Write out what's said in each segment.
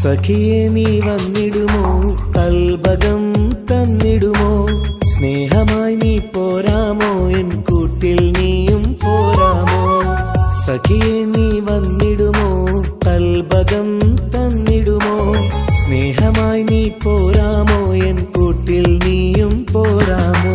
സഖിയെ നീ വന്നിടുമോ കൽബകം തന്നിടുമോ സ്നേഹമായി നീ പോരാമോ എൻ കൂട്ടിൽ നീയും പോരാമോ സഖിയെ നീ വന്നിടുമോ കൽബകം തന്നിടുമോ സ്നേഹമായി നീ പോരാമോ എൻ കൂട്ടിൽ നീയും പോരാമോ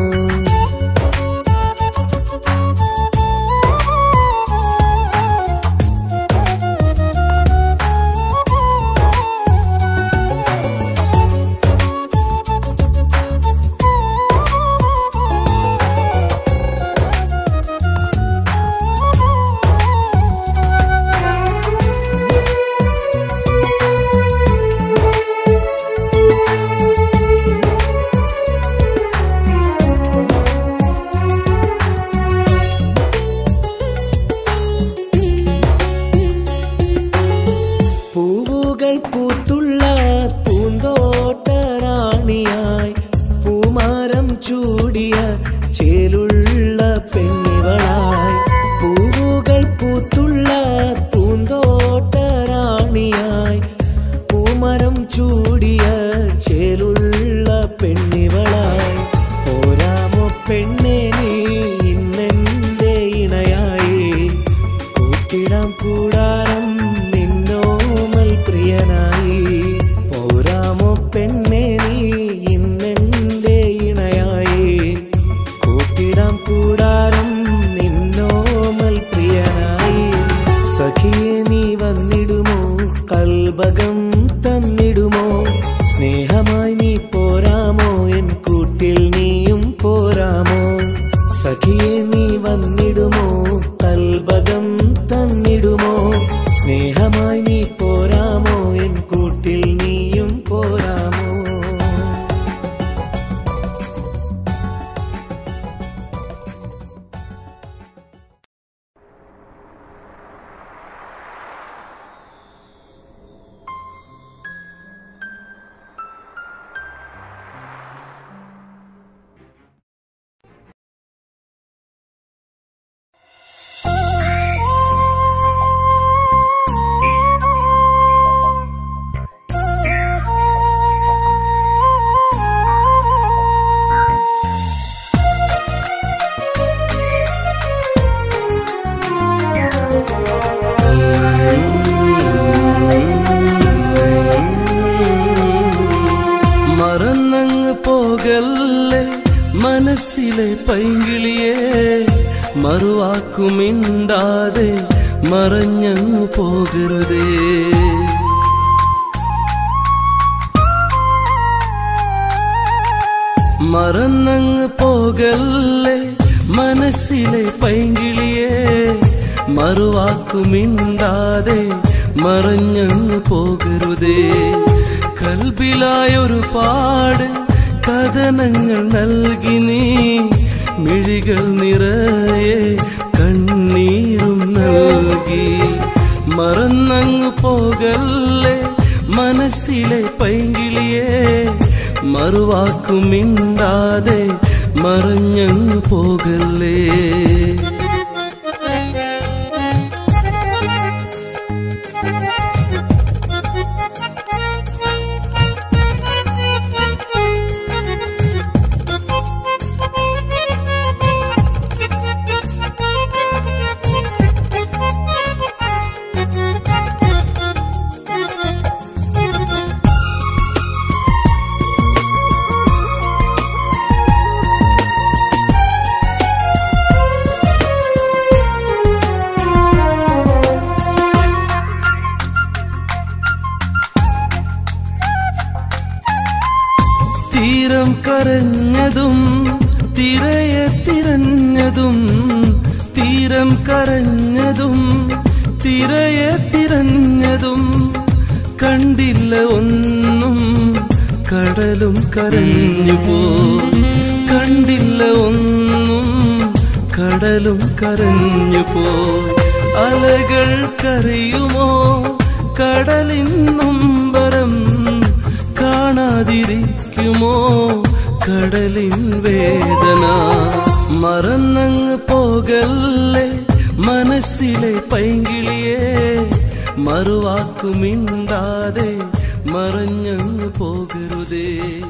മനസ്സിലെ പൈങ്കിളിയെ മറുവാക്കുമിണ്ടാതെ മറഞ്ഞങ്ങു പോകരുതേ മറന്നങ്ങ് പോകല്ലേ മനസ്സിലെ പൈങ്കിളിയെ മറുവാക്കുമിണ്ടാതെ മറഞ്ഞങ്ങു പോകരുതേ കൽബിലായൊരുപാട് കഥനങ്ങൾ നൽകി നീ മിഴികൾ നിറയെ കണ്ണീരും നൽകി മറന്നങ്ങു പോകല്ലേ മനസ്സിലെ പൈങ്കിളിയെ മറുവാക്കുമിണ്ടാതെ മറഞ്ഞങ്ങു പോകല്ലേ തീരം കരഞ്ഞതും തിരയെ തിരഞ്ഞതും തീരം കരഞ്ഞതും തിരയെ തിരഞ്ഞതും കണ്ടില്ല ഒന്നും കടലും കരഞ്ഞു പോ കണ്ടില്ല ഒന്നും കടലും കരഞ്ഞു പോ അലകൾ കരയുമോ കടലിൻ നൊമ്പരം കാണാതിരിക്കുമോ കടലിൻ വേദന മറന്നങ്ങ് പോകല്ലേ മനസ്സിലെ പൈങ്കിളിയെ മറുവാക്കുമിണ്ടാതെ മറഞ്ഞങ്ങ് പോകരുതേ.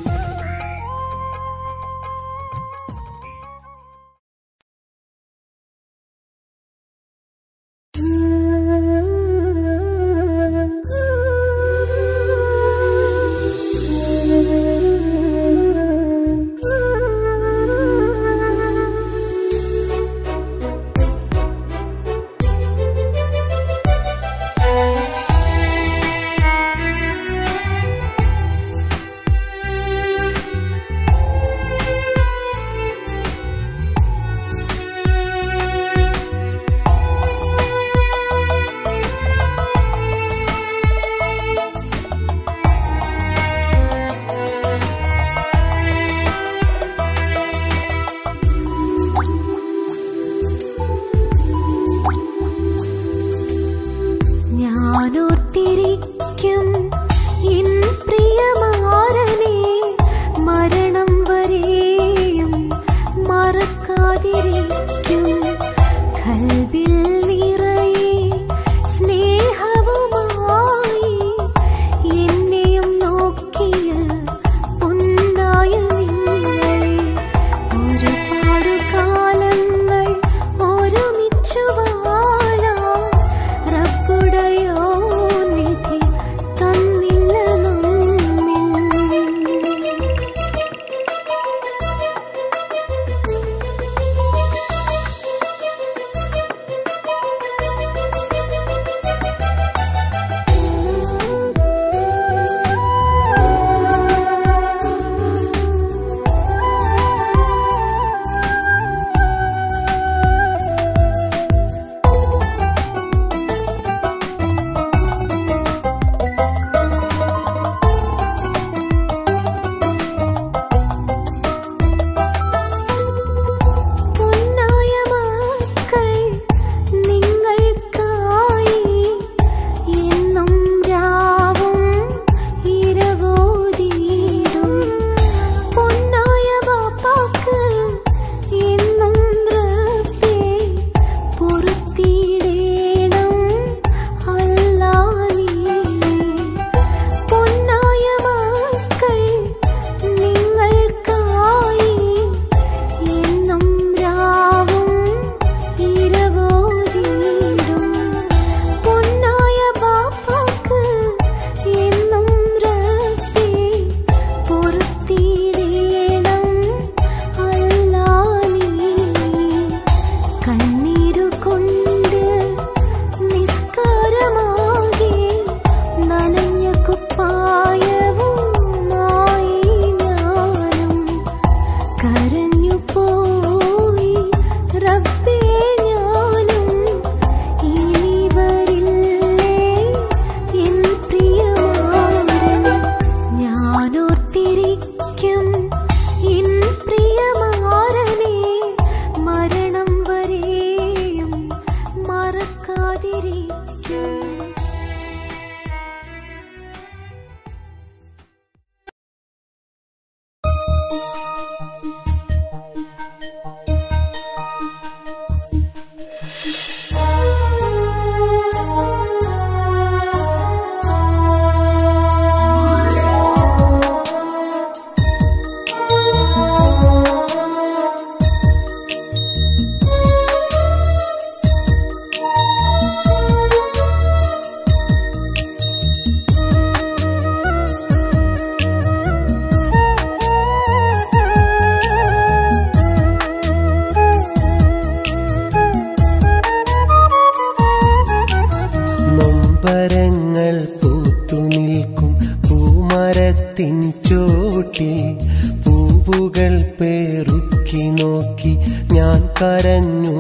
കരഞ്ഞു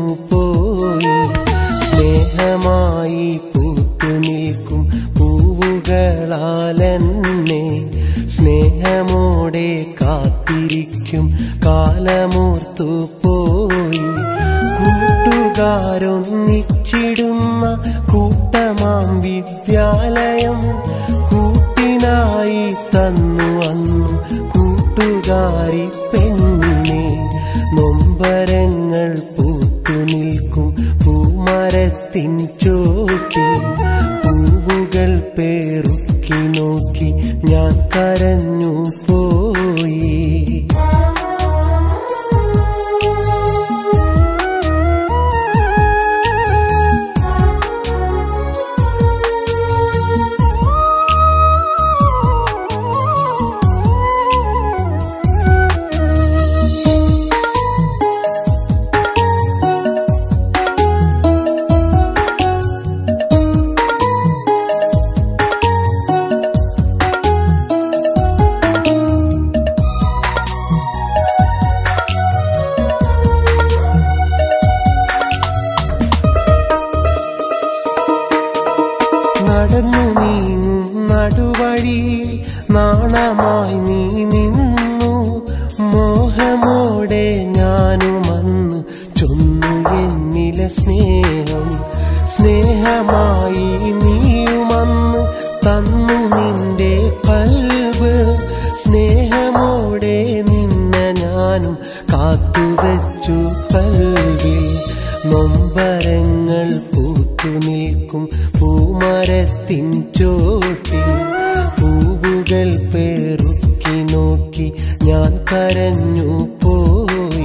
പോയി. സ്നേഹമായി പൂത്തുനിൽക്കും പൂവുകളാലെന്നെ സ്നേഹമോടെ കാത്തിരിക്കും കാലമോർത്തു പോയി. കൂട്ടുകാരൊന്നിച്ചിടുന്ന കൂട്ടമാം വിദ്യാലയം കൂട്ടിനായി തന്നു അന്നു കൂട്ടുകാരി പെണ്ണിനെ. നൊമ്പരങ്ങൾ പൂത്തുനിൽക്കും പൂമരത്തിൻ ചോട്ടിൽ പൂവുകൾ പേറുക്കി നോക്കി ഞാൻ കരഞ്ഞു പോയി. നടന്നു നീങ്ങും നടുവഴിയിൽ നാണമായി നീ നിന്നു. മോഹമോടെ ഞാനുമന്ന് ചൊന്നു എന്നിലെ സ്നേഹം. സ്നേഹമായി നീയുമന്ന് തന്നു നിന്റെ കൽബ്. സ്നേഹമോടെ നിന്നെ ഞാനും കാത്തുവെച്ചു കൽബിൽ. നൊമ്പരങ്ങൾ പൂത്തു നിൽക്കും പൂമരത്തിൻ ചോട്ടിൽ. പൂവുകൾ പേറുക്കി നോക്കി ഞാൻ കരഞ്ഞു പോയി.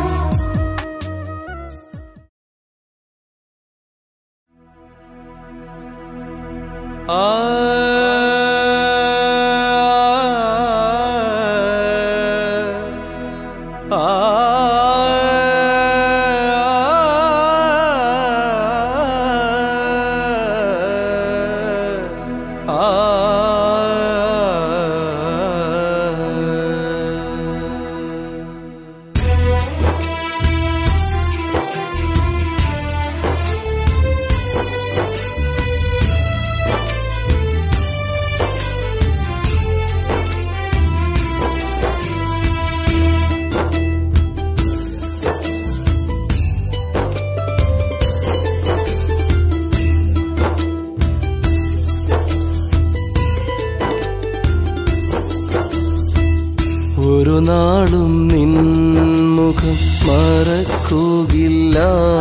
ഒരു നാളും നിൻ മുഖം മറക്കുകയില്ല.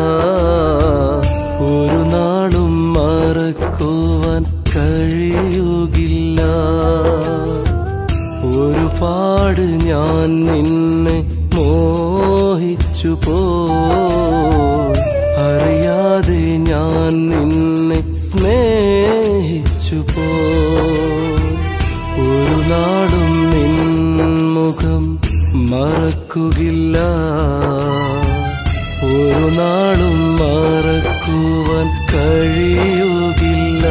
ഒരു നാളും മറക്കുവാൻ കഴിയുകില്ല. ഒരുപാട് ഞാൻ നിന്നെ മോഹിച്ചു പോയി. അറിയാതെ ഞാൻ നിന്നെ സ്നേഹിച്ചു പോയി. ഒരു നാളും നിൻ മുഖം മറക്കുകയില്ല. ഒരു നാളും മറക്കുവാൻ കഴിയുകില്ല.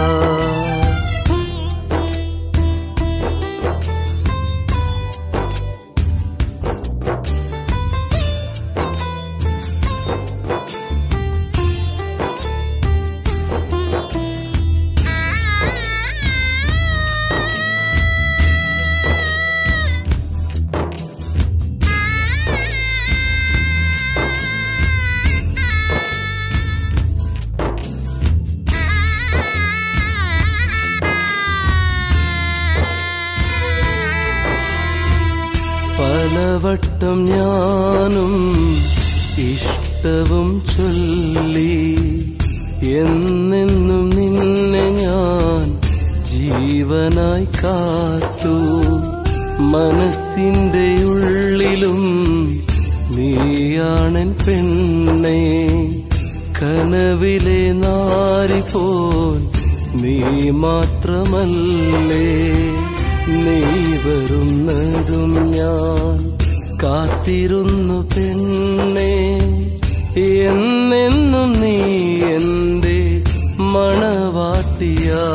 പലവട്ടം ഞാനും ഇഷ്ടവും ചൊല്ലി. എന്നെന്നും നിന്നെ ഞാൻ ജീവനായി കാത്തു. മനസ്സിന്റെ ഉള്ളിലും നീയാണെൻ പെണ്ണേ. കനവിലെ നാരിപോൽ നീ മാത്രമല്ലേ. നീ വരുന്നതും ഞാൻ കാത്തിരുന്നു പെണ്ണേ. എന്നെന്നും നീ എന്റെ മണവാട്ടിയാ.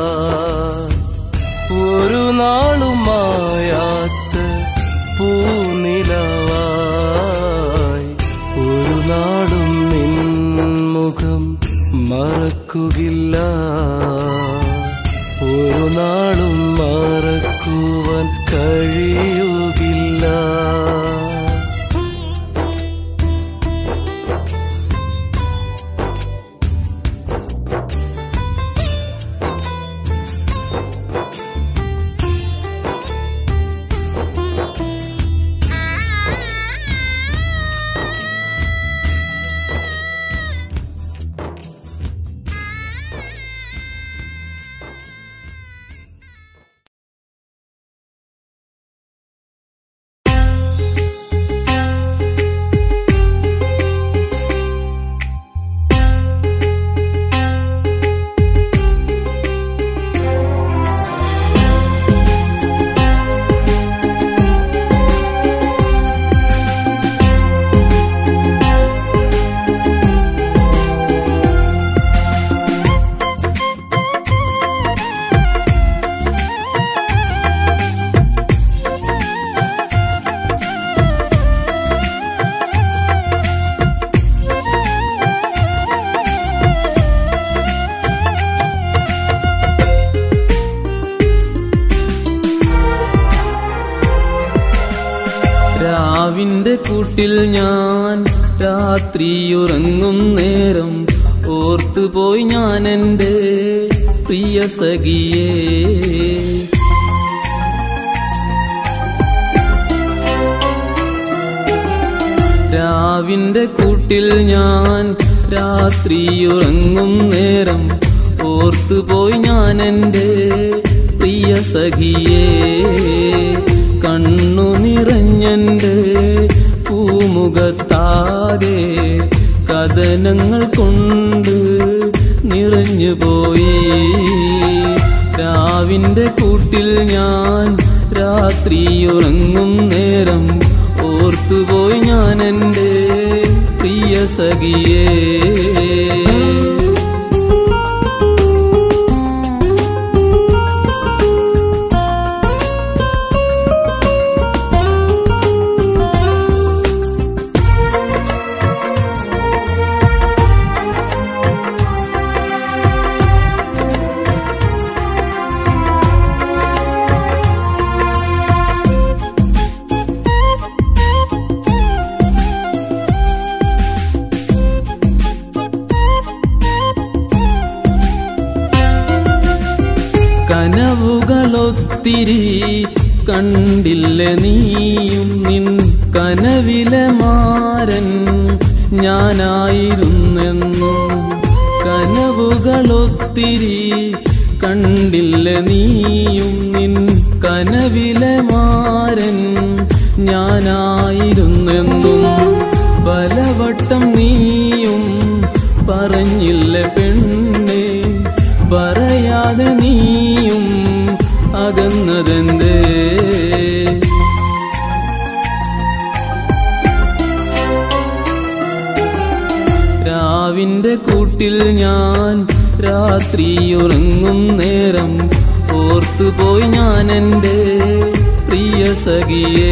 ഒരു നാളും മായാത്ത പൂനിലവായി. ഒരു നാളും നിൻ മുഖം മറക്കുകയില്ല. ഒരു നാളും മറക്കുവാൻ കഴിയുകില്ല. കൂട്ടിൽ ഞാൻ രാത്രിയുറങ്ങും നേരം ഓർത്തുപോയി ഞാൻ എൻ്റെ പ്രിയ സഖിയേ. രാവിന്റെ കൂട്ടിൽ ഞാൻ രാത്രിയുറങ്ങും നേരം ഓർത്തുപോയി ഞാൻ എൻ്റെ പ്രിയ സഖിയേ. കണ്ണു നിറഞ്ഞെൻ്റെ പൂമുഖത്താകെ കഥനങ്ങൾ കൊണ്ട് നിറഞ്ഞുപോയി. രാവിന്റെ കൂട്ടിൽ ഞാൻ രാത്രിയുറങ്ങും നേരം ഓർത്തുപോയി ഞാൻ എൻ്റെ പ്രിയ സഖിയേ. കനവുകളൊത്തിരി കണ്ടില്ല നീയും നിൻ കനവിലെ മാരൻ ഞാനായിരുന്നെന്നും. കനവുകളൊത്തിരി കണ്ടില്ല നീയും നിൻ കനവിലെ മാരൻ ഞാനായിരുന്നെന്നും. പലവട്ടം നീയും പറഞ്ഞില്ല പെണ്ണേ, പറയാതെ നീയും അകന്നതെന്തേ. രാവിന്റെ കൂട്ടിൽ ഞാൻ രാത്രിയുറങ്ങും നേരം ഓർത്തുപോയി ഞാൻ എൻ്റെ പ്രിയ സഖിയേ.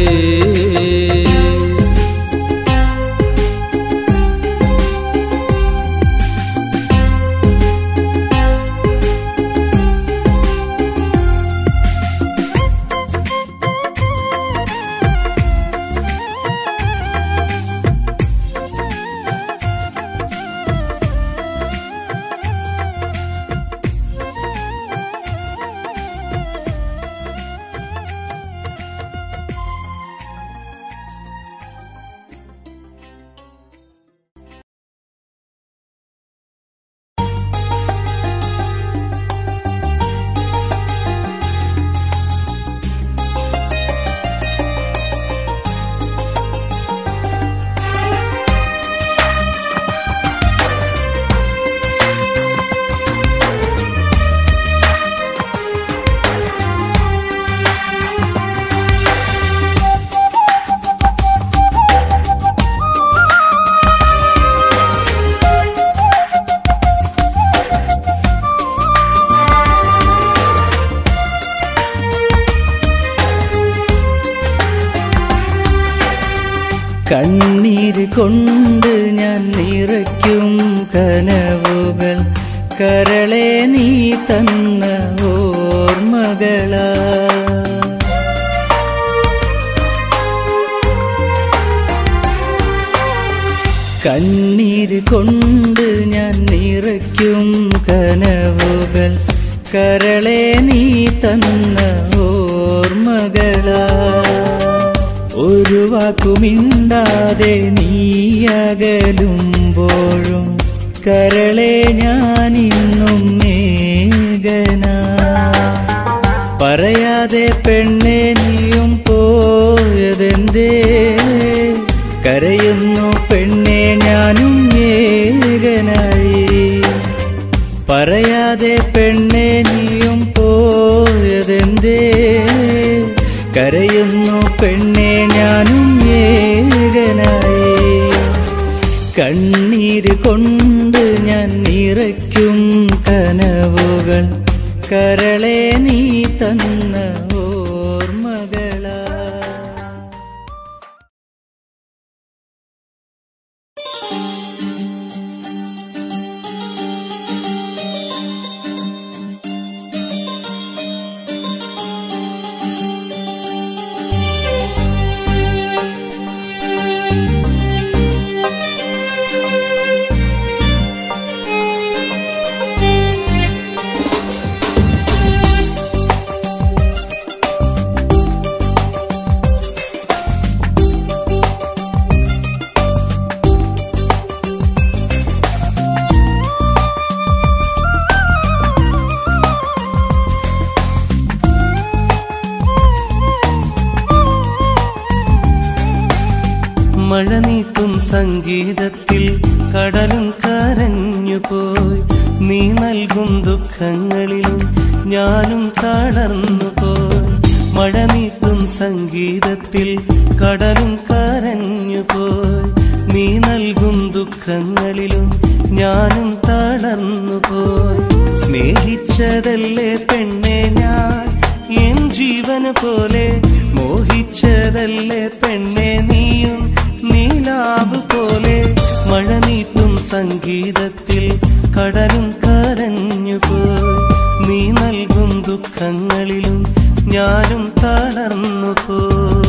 കണ്ണീര് കൊണ്ട് ഞാൻ നിറയ്ക്കും കനവുകൾ കരളെ നീ തന്ന ഓർമ്മകളാ. കണ്ണീര് കൊണ്ട് ഞാൻ നിറയ്ക്കും കനവുകൾ കരളെ നീ തന്ന ഓർമ്മകളാ. ഒരു വാക്കുമിണ്ടാതെ നീയകലുമ്പോഴും കരളെ ഞാനിന്നും മേഘനാ. പറയാതെ പെണ്ണെ നീയും പോയതെന്തേ, കരയുന്നു പെണ്ണെ ഞാനും ഏകനായി. പറയാതെ പെണ്ണെ നീയും പോയതെന്തേ, കരയുന്നു പെണ്ണെ ഞാനും ഏകനായി. കണ്ണീര് കൊണ്ട് ഞാൻ നിറയ്ക്കും കനവുകൾ കരളെ നീ തന്ന ഓർമ്മകളാ. സംഗീതത്തിൽ കടലും കരഞ്ഞുപോയി. നീ നൽകും ദുഃഖങ്ങളിലും ഞാനും തളർന്നുപോയി. മഴ നീട്ടും സംഗീതത്തിൽ കടലും കരഞ്ഞുപോയി. നീ നൽകും ദുഃഖങ്ങളിലും ഞാനും തളർന്നുപോയി. സ്നേഹിച്ചതല്ലേ പെണ്ണെ ഞാൻ എൻ ജീവന് പോലെ, മോഹിച്ചതല്ലേ പെണ്ണെ നീയും നീലാവ് പോലെ. മഴ നീട്ടും സംഗീതത്തിൽ കടലും കരഞ്ഞുപോയി. നീ നൽകും ദുഃഖങ്ങളിലും ഞാനും തളർന്നുപോയി.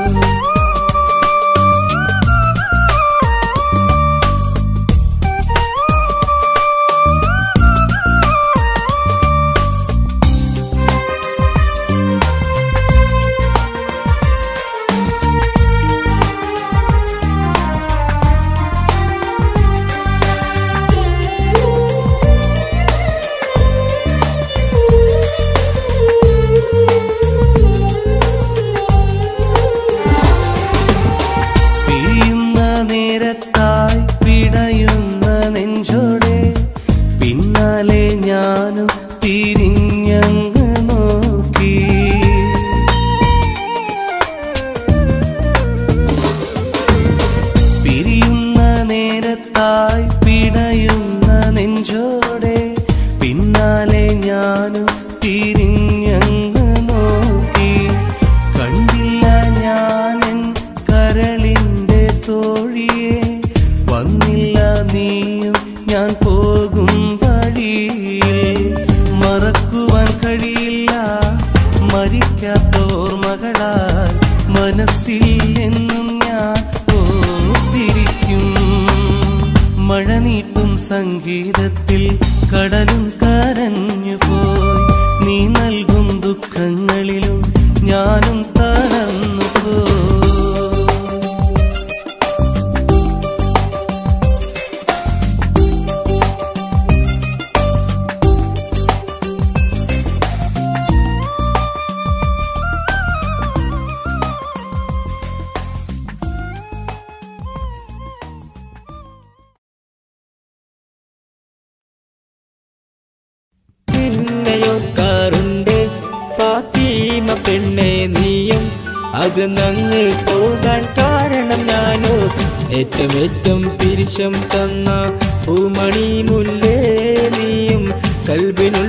സംഗീതത്തിൽ കടലും കരഞ്ഞുപോയി. നീ നൽകും ദുഃഖങ്ങളിലും ഞാനും തളർന്നുപോയി. പെണ്ണെ നീയും അകന്നങ്ങ് പോകാൻ കാരണം ഞാനോ, ഏറ്റവും പിരിശം തന്ന പൂമണി മുല്ലേ നീയും കൽബിനുള്ള